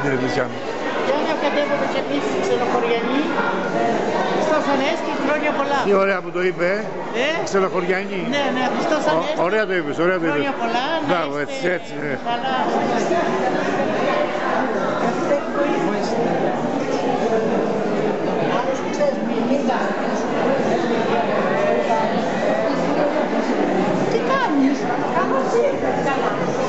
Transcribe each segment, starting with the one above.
τηλεβизиόν. Και αν κατέβομαι και εμείς ξενοχωριανοί, Χριστός Ανέστη, χρόνια πολλά. Τι ωραία που το είπε, ξενοχωριανοί. Ναι, ναι, Χριστός Ανέστη. Ωραία το είπες, ωραία το είπες. Χρόνια πολλά, μπράβο, να είστε έτσι, ναι. καλά. Τι κάνεις? Καλά.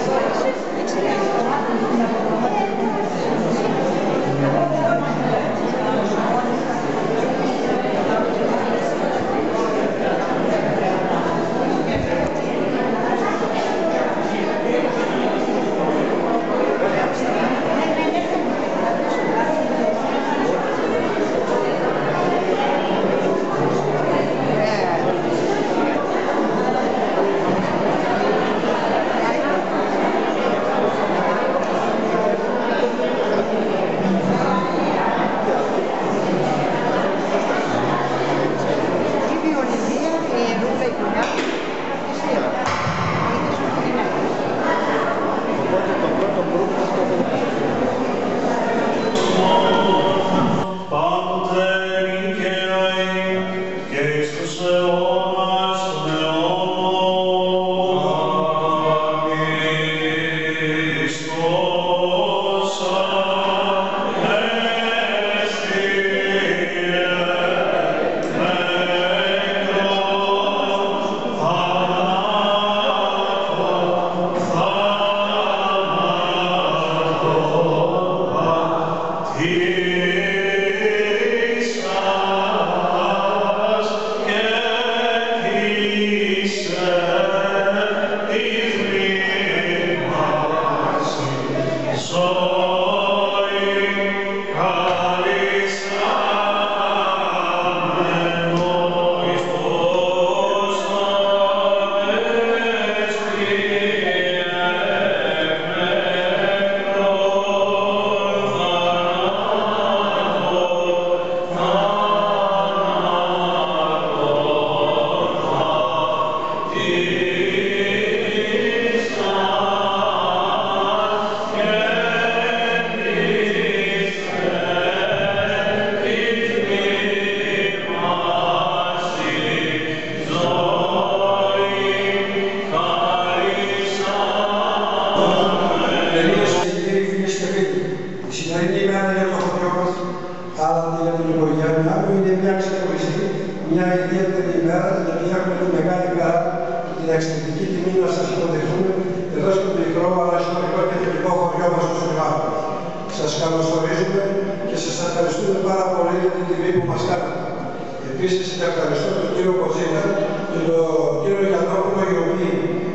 Μια ιδιαίτερη ημέρα, γιατί έχουμε τη μεγάλη χαρά και την εξαιρετική τιμή να σας υποδεχθούμε εδώ στο μικρό αλλά σημαντικό και θετικό χωριό μας στο Σουλημάδο. Σας καλωσορίζουμε και σας ευχαριστούμε πάρα πολύ για την τιμή που μας κάνετε. Επίσης, ευχαριστώ τον κύριο Κοζίνα και τον κύριο Γιαννόπουλο, οι οποίοι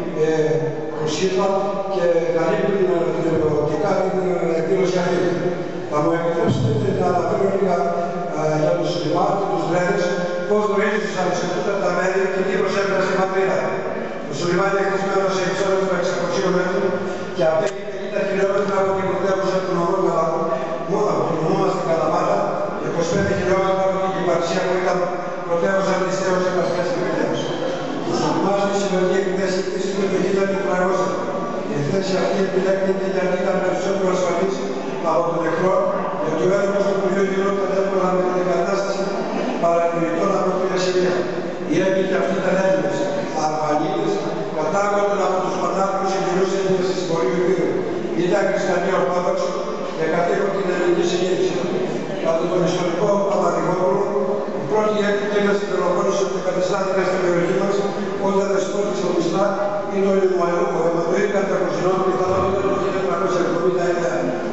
προσήλθαν και καλύπτουν τηλεοπτικά την εκδήλωση αυτή. Θα μου επιτρέψετε να αναφέρω λίγα για το Σουλημάδο και τους Βρέδες, πώς γνωρίζει τους ανεξαρτήτατα μέρη και τι προσέφερε στη πατρίδα. Το Σουλημάδι είναι χτισμένο σε υψόμετρο 600 μέτρων και απέχει 50 χιλιόμετρα από την πρωτεύουσα του νομού Καλαμάτα, μόνο από την νομού μας στην Καλαμάτα, και 25 χιλιόμετρα από την Κυπαρσία που ήταν πρωτεύουσα της Θεός Επασχέας και Μητέως. Το Σουλημάδι στη σημερινή εκθέση χτίστηκε το 1900. Η εκθέση αυτή επιλέγεται γιατί ήταν περισσότερο ασφαλής από τον εχθρό, γιατί ο έλεγχος του Υπουργείου γινόταν εύκολα με την εγκατάσταση παρατηρητών από την Ασσυρία. Οι έγκυτοι αυτοί ήταν Έλληνες, Αλβανίτες, κατάγονταν από τους πανάρχους Ιγυρούς Έλληνες της Βορείου Υπήρου. Ήταν χριστιανοί Ορθόδοξοι και κατέχουν την ελληνική συνείδηση. Κατά τον ιστορικό Παπαδηγόπουλο, η πρώτη έγκυτη έγκαση του Πελοπόννησου που κατεστάθηκε στην περιοχή μας, όταν δεσπότη στο Μιστρά, είναι ο Ιλμουαερούκο, αιματοή κατά κοσινών πιθανότητα το 1979.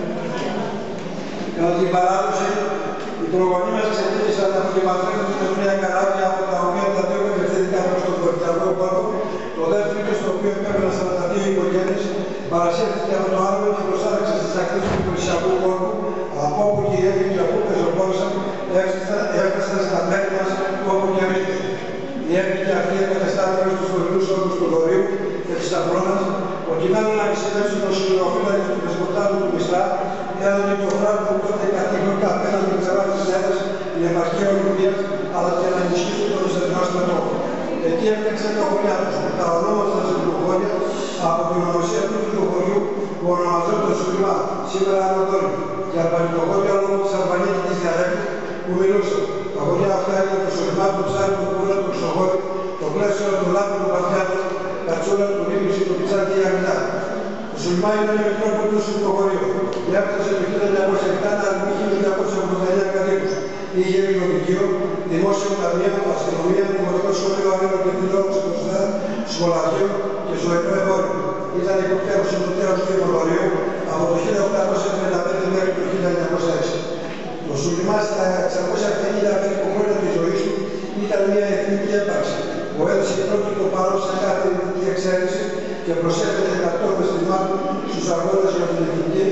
Κατά την παράδοση, οι προγονείς μας ξεκίνησαν από την πατρίδα τους με μια καράβια από τα οποία τα δύο κατευθύνθηκαν προς τον Κορυφιακό Πόρτο, το δεύτερο στο οποίο επέμεναν 42 οικογένειες, παρασύρθηκε από το άλλο και προστάραξε στις ακτές του Κορυφιακού Πόρτου, από όπου και οι έγκυτοι αφού πεζοπόρησαν έφτασαν στα μέρη μας όπου και εμείς. Οι έγκυτοι αυτοί εγκατεστάθηκαν στους χωρινούς όρους του Βορείου και της Αφρώνας, προκειμένου να επιστρέψουν το σκληροφύλακες του Δεσποτάδου του Μιστρά, έδωνε το φράγο που τότε κατήχονταν απέναντι την ξερά της Έδρας, την επαρχία Ολυμπίας, αλλά και να ενισχύσουν τον Ισραηλινό στρατό. Εκεί έφτιαξαν τα χωριά τους, τα ονόματα της Λουχώρια, από την ονομασία του χωριού που ονομαζόταν Σουλημά, σήμερα Ανατόλου. και αρβανιτογόρια λόγω της αρβανίτικης διαλέκτου που μιλούσαν. Τα χωριά αυτά είναι το σωριμά του ψάρι, του κούρα, του ξοχώρη, το πλαίσιο του λάπου του παθιάτου, τα τσούρα του ρίμιση, το πιτσάκι ή αγνιά. Το σωριμά ήταν η μετρόπολη του στο χωρίο. Διάφτασε το 1907, αλλά είχε 1989 κατοίκους. Είχε βιβλιοπωλείο, δημόσιο ταμείο, αστυνομία, δημοτικό σχολείο, αγρίνο και τηλεόραση προσφέρα, σχολαρχείο και ζωικό εμπόριο. Ήταν υποπτέρος συντοτέρος του Υπουργορείου από το 1835 μέχρι το 1906. Το Σουλιμά στα 650 περίπου χρόνια της ζωής του ήταν μια εθνική έπαρξη που έδωσε πρώτη το παρόν σε κάθε εθνική εξαίρεση και προσέφερε κατώπες θυμάτων στους αγώνες για την εθνική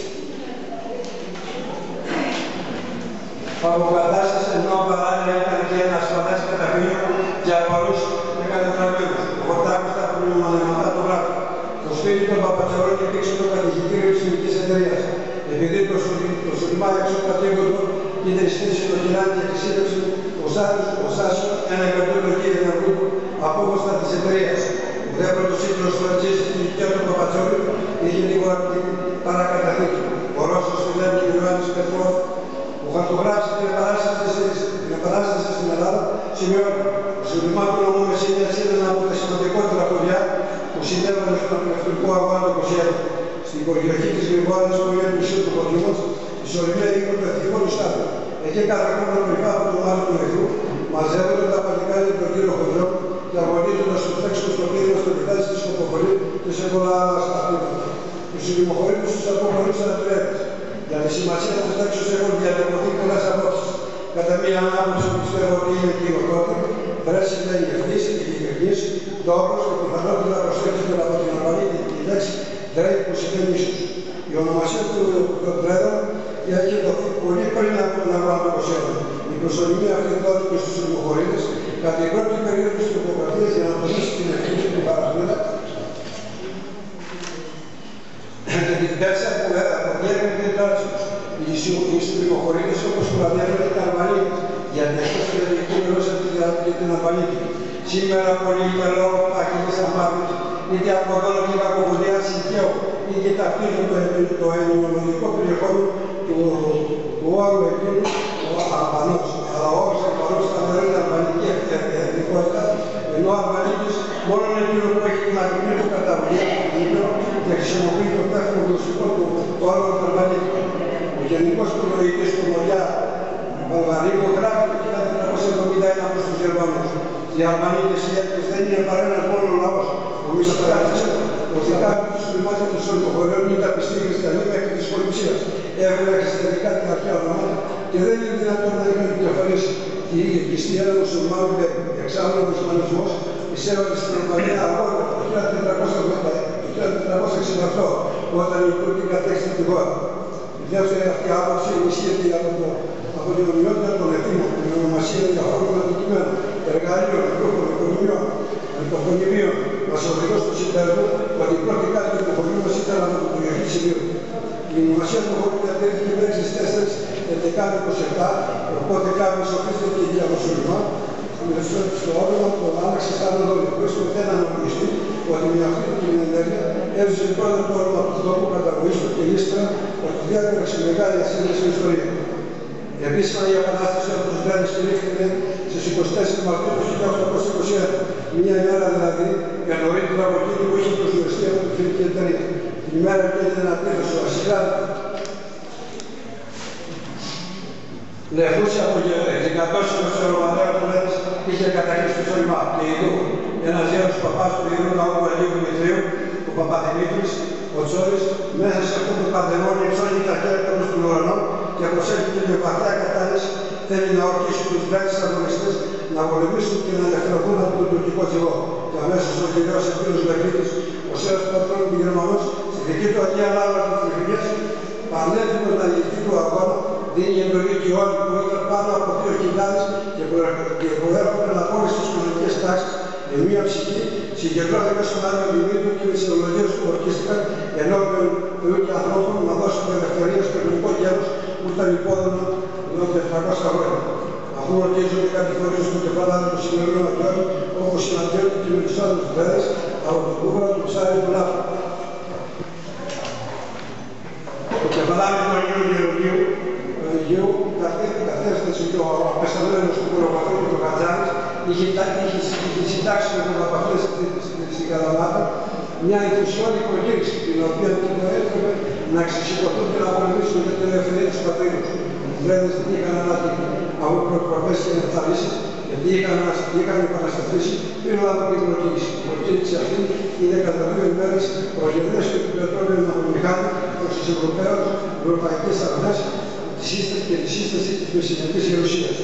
αποκατάσταση, ενώ παράλληλα ήταν και ένα ασφαλές καταφύγιο για Αλβανούς και κατατραγμένους. Ο Χορτάκος τα πνευματικά του γράφει. Το σπίτι των Παπατσαρών υπήρξε το κατοικητήριο της Εθνικής Εταιρείας. Επειδή το Σουλιμά εξωπατήγοντο είδε στήριξη το κυράνι και εξήλευση ο Σάσο ένα εκατομμύριο ενεργού απόκοστα της εταιρείας. Ο δεύτερος σύγχρονος φραντζής στην οικία του Παπατσόρου είχε λίγο από την παρακαταθήκη. Ο Ρώσος Φιλέμ και ο Ιωάννης Πετρόφ, που χαρτογράφησε την επανάσταση στην Ελλάδα, σημειώνει. Ο Σουλιμά του νομού Μεσσηνίας είναι ένα από τα σημαντικότερα χωριά που συνέβαλε στον ελευθερικό αγώνα του 21. Στην περιοχή της Γρηγόρας που είναι μισό του χωριού μας, η Σολυμένη είχε το εθνικό του στάδιο. Εκεί κάθε χρόνο κρυφά από τον άλλο του εχθρού, μαζεύονται τα παλικάρια του κύριο χωριών και αγωνίζοντας το τρέξιμο στο κλίμα στο κεφάλι της Σκοποχωρή και σε πολλά άλλα σταθήματα. Τους συλλημοχωρήτους τους αποχωρήσαν ατρέπες. Για τη σημασία του τάξεως έχουν διατυπωθεί πολλές απόψεις. Κατά μία άποψη πιστεύω ότι είναι κοινοτόπη, βρέσει λέει ευθύς, ειλικρινής, ντόπος και πιθανότητα προσθέσουμε από την Αλβανία τη λέξη «δρέη» που σημαίνει ίσως. Η ονομασία του Πρέδρου έχει δοθεί πολύ πριν από τον αγώνα του 21. Η προσωρινή αυτή δόθηκε στους συλλημοχωρήτες κατά την πρώτη περίοδο της τρομοκρατίας για να τονίσει την ευθύνη του παραθμίδα και την πέρσα που αποδιέρχεται την τάξη τους. Οι συλλημοχωρήτες όπως του ανέφερε ήταν Αλβανοί, γιατί αυτός και δεν εκπληρώσαν και την Αλβανίκη. Σήμερα πολλοί με λόγω άκρης αμάθους, είτε από δόλο και κακοβουλία συγχέου, είτε ταυτίζουν το ενημολογικό περιεχόμενο του όρου εκείνου ο Αλβανός. Αλλά ο όρος Αλβανός θα είναι αλβανική εθνικότητα, ενώ ο Αλβανίκης μόνο εκείνο που έχει την ακριβή του καταβολή και χρησιμοποιεί το δεύτερο γλωσσικό του όρο του Αλβανίκου. Ο γενικός προλογητής του Μολιά Βαλβαρίκο γράφει το 1471 προς τους Γερμανούς. Οι Αλβανίτες οι Έλληνες δεν είναι παρά ένας μόνο λαός. Εμείς αποφασίσαμε ότι κάποιοι τους κλιμάτια των σωλικοχωριών είναι τα πιστοί χριστιανοί μέχρι της Πολυψίας. Έχουν εξαιρετικά την αρχαία ονόματα και δεν είναι δυνατόν να είχαν επικεφαλής. Οι ίδιοι πιστοί έναν μουσουλμάνο με εξάμεινο μουσουλμανισμός εισέβαλε στην Αλβανία αργότερα το 1468 όταν οι Τούρκοι κατέξαν τη χώρα. Η δεύτερη αυτή άποψη ενισχύεται από την ομοιότητα των εθνών, την ονομασία διαφόρων αντικειμένων, εργαλείων, τρόπων, οικονομιών, αντιπονημίων, μας οδηγώ στο συνταγμό ότι η πρώτη κάτοικοι του χωριού μας ήταν από την περιοχή Σιρίου. Η ονομασία του χωριού διατηρήθηκε μέχρι τις 4 οπότε κάποιος οφείλεται και για το Σουλιμά, στο όνομα του άλλαξε σαν οδολικός του δεν αναγνωριστεί ότι με αυτή την ενέργεια έζησε πρώτα το όνομα του τόπου καταγωγής του και ύστερα ότι διάκραξε μεγάλη ασύνδεση ιστορία. Επίσημα η επανάσταση από τους Βρένες κηρύχθηκε στις 24 Μαρτίου του 1821, μία ημέρα δηλαδή για νωρίτερα από εκείνη που είχε προσδιοριστεί από την φιλική εταιρεία. Την ημέρα που έγινε ένα πλήθος ο Ασυλάδη. Λεφούσε από εκατόσιμος ο Ρωμανέος του Ρένες είχε καταρρύψει το Σολυμά και ειδού ένας γέρος παπάς του Ιερού Ναού του Αγίου Δημητρίου, ο Παπαδημήτρης, ο Τσόρης, μέσα σε αυτό το Πανδεμόνιο ψώνει τα χέρια προς τον ουρανό και προσέχει με βαθιά κατάλυση θέλει να ορκίσει τους Βρένες αγωνιστές να πολεμήσουν και να ελευθερωθούν από τον τουρκικό τσιγό. Και αμέσως ο γυραιός εκείνος Λεχρήτης, ο Σέρας Πατρών του Γερμανός, στη δική του Αγία Λάβρα του Τριφυγές, πανέτοιμος να ηγηθεί του αγώνα, δίνει εντολή και όλοι που ήταν πάνω από 2.000 και προέρχονταν από όλες τις κοινωνικές τάξεις με μία ψυχή, συγκεντρώθηκαν στον Άγιο Δημήτριο και οι συλλογίες του ορκίστηκαν ενώπιον Θεού και ανθρώπων να δώσουν ελευθερία στο ελληνικό γέρος που ήταν υπόδομο εδώ 400 χρόνια. Αφού ορκίζονται κάποιοι φορείς του κεφαλάδι του σημερινού αγιών, όπως συναντιόνται και με τους άλλους Βρένες από τον Κούβρα του Ψάρι του Λάφου. Το κεφαλάδι των Αγίων είχε συντάξει με τον Παπαχλές στην Καλαμάτα μια ενθουσιώδη προκήρυξη, την οποία την προέτρεπε να ξεσηκωθούν και να πολεμήσουν για την ελευθερία της πατρίδας. Οι Βρέδες δεν είχαν ανάγκη από προκοπές και ενθαρρύσεις, γιατί είχαν επαναστατήσει πριν από την προκήρυξη. Η προκήρυξη αυτή είναι κατά 2 ημέρες προγενέσιο του πετρόλαιου ναυμομηχάνη προς τους Ευρωπαίους, ευρωπαϊκές αρμές και τη σύσταση της Μεσσηνιακής Γερουσίας.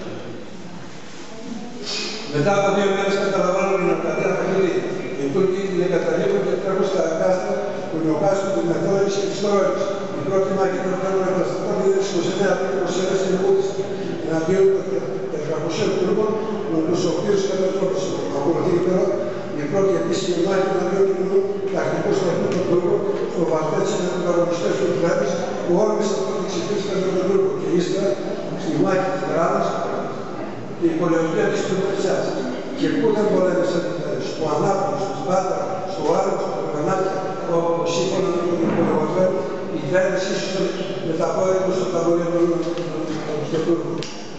Μετά από 2 μέρες καταλαμβάνουν την Αρκαδία Παχυλή. Οι Τούρκοι την εγκαταλείπουν και τρέχουν στα κάστρα που νιωκάσουν τη Μεθόδηση και της Τρόικας. Η πρώτη μάχη των Φέρων Επαναστατών είναι στις 29 Απριλίου 21 στην Βούδιστα, εναντίον των 400 Τούρκων, με τους οποίους κατατρόπισαν. Ακολουθεί τώρα η πρώτη επίσημη μάχη εναντίον του τακτικού στρατού των Τούρκων στο Βαρτέτσι με τους αγωνιστές του Βρέδες, που όρμησαν τότε ξυπνίστηκαν με τον Τούρκο και ύστερα στη μάχη της Γράδας και η πολεοδία της Τουρκιάς. Και πού δεν πολέμησαν στο Ανάπολο, στο Σπάτα, στο Άριο, στο Περγανάκια, όπου σύμφωνα με τον υπολογισμένο, οι Βρέδες ίσως με τα πόδια τους στα ταβολία των Τούρκων.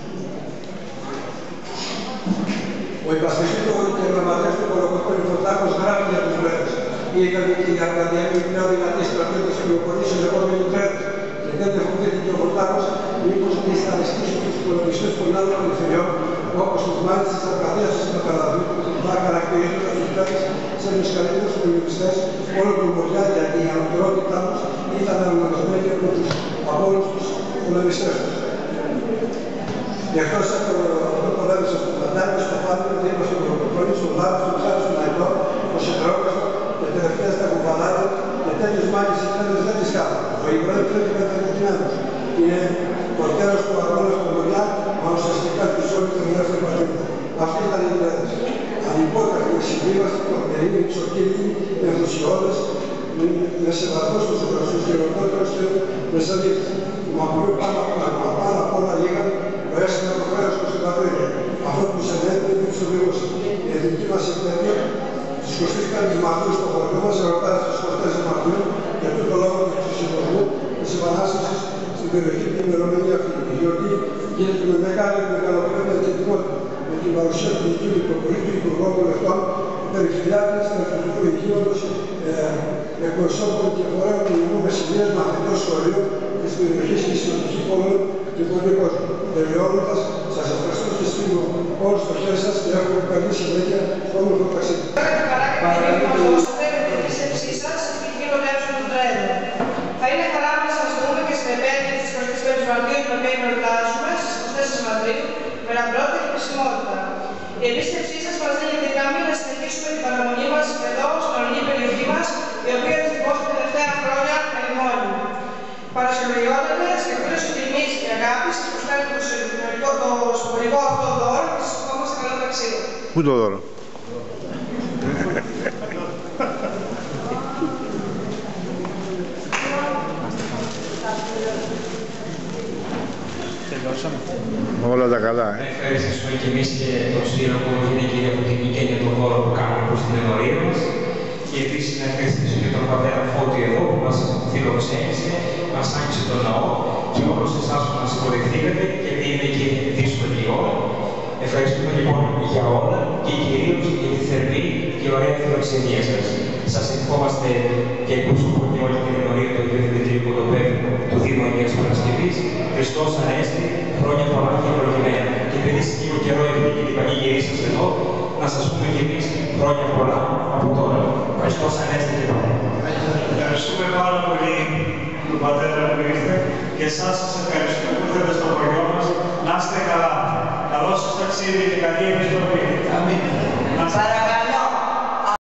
Ο υπασπιστήτος και γραμματέας του Κολοκοτώνη Φωτάκος γράφει για τους Βρέδες. Ήταν και η Αρκαδιανή πιο δυνατή στρατιώτες που υποκονήσουν λεγόμενοι Βρέδες. Και δεν δεχόταν και ο Φωτάκος μήπως δισταριστήσουν τους πολεμιστές των άλλων περιφερειών, όπως τους μάλιστα της Αρκαδίας της Πεταλαβίου, θα χαρακτηρίζουν τους Βρέδες σε τους καλύτερους πολεμιστές όλο τον Βοριά, γιατί η ανωτερότητά τους ήταν αναγνωρισμένη από τους απόλυτους τους πολεμιστές τους. Γι' αυτό πολέμησαν στον Παντάνη, στο Πάτριο, δίπλα στον Κολοκοτώνη, στον Λάβο, στον Ψάρι, στον Αϊτό, στο Σεντρόκαστο και τελευταία στα Κουβαλάκια και τέτοιες μάχες οι Βρέδες δεν τις κάνουν. Ο Ιβρέδης πρέπει να είναι καταδικημένος. Είναι το τέλος του αγώνα στον Βοριά, μα ουσιαστικά της όλης των ελεύθερων πατρίδων. Αυτοί ήταν οι Βρέδες. Ανυπόταχτη συμβίβαση των περίμενων της ορκίδη, με ενθουσιώδες, με σεβασμό στους ευρωσούς και λογότερους και μεσαλίτες. Μα που πάνω απ' όλα λίγαν προέστημα το χρέος του στην πατρίδα. Αυτό που συνέβη είναι τους οδηγούς. Η εθνική μας εκπαίδευση τους κοστήθηκαν τους μαθούς στο χωριό μας, ερωτάς τους 24 Μαρτίου, για τούτο λόγο του συντονισμού της επανάστασης στην περιοχή του ημερομηνία αυτή. Η γιορτή γίνεται με μεγάλη μεγαλοπρέπεια και ετοιμότητα, με την παρουσία του Υπουργείου Μητροπολίτου, Υπουργών Βουλευτών, Περιφερειάρχης, Στρατιωτικού Υγείοντος, εκπροσώπων και φορέων του Ινού Μεσσηνίας, μαθητών σχολείων της περιοχής και συμμετοχή πόλεων και πολύ κόσμο. Τελειώνοντας, σας ευχαριστώ και στείλω όλους στο χέρι σας και εύχομαι καλή συνέχεια στο όμορφο ταξίδι. Θα είναι χαρά να σας δούμε και στην επέτειο της 25ης Μαρτίου, την οποία εορτάζουμε στις 24 Μαρτίου, με λαμπρότητα και χρησιμότητα. Η επίσκεψή σας μας δίνει τη δύναμη να συνεχίσουμε την παραμονή μας εδώ, στην ορεινή περιοχή μας, η οποία δυστυχώς τα τελευταία χρόνια ερημώνει. Παρασκευαιότατες και πλήρως τιμής και αγάπης σας προσφέρουμε το συμπολικό αυτό δώρο και σας ευχόμαστε καλό ταξίδι. Πού το δώρο? Όλα τα καλά, Ευχαριστήσουμε και εμείς και τον Σπύρο που είναι και από την οικογένεια του δώρο που κάνουμε προς την ενορία μας. Και επίσης να ευχαριστήσω και τον πατέρα Φώτη εδώ που μας φιλοξένησε, μας άνοιξε τον ναό και όλους εσάς που μας υποδεχθήκατε, γιατί είναι και δύσκολη η ώρα. Ευχαριστούμε λοιπόν για όλα και κυρίως για τη θερμή και ωραία φιλοξενία σας. Σας ευχόμαστε και εκπροσωπώ και όλη την ενορία του Αγίου Δημητρίου Κοντοπέδου του Δήμου Αγίας Παρασκευής. Χριστός Ανέστη, χρόνια πολλά και ευλογημένα. Και επειδή σε λίγο καιρό έχετε και την πανηγυρή σας εδώ, να σας πούμε κι εμείς χρόνια πολλά από τώρα. Χριστός Ανέστη και πάλι. Ευχαριστούμε πάρα πολύ τον πατέρα που ήρθε και εσάς σας ευχαριστούμε που ήρθατε στο χωριό μας. Να είστε καλά. Καλό σας ταξίδι και καλή επιστροφή. Αμήν.